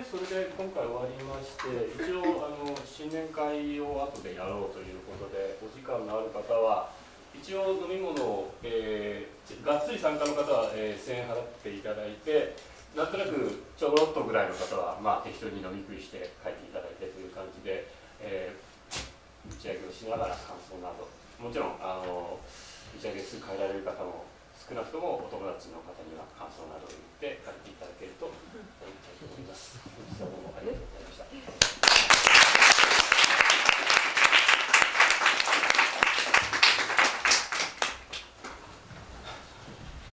それで今回終わりまして、一応新年会を後でやろうということで、お時間のある方は一応飲み物を、がっつり参加の方は、1000円払っていただいて、なんとなくちょろっとぐらいの方は、まあ、適当に飲み食いして帰っていただいてという感じで、打ち上げをしながら感想など、もちろん打ち上げすぐ帰られる方も少なくともお友達の方には感想などを言って帰っていただけると思います。本日はどうもありがとうございました。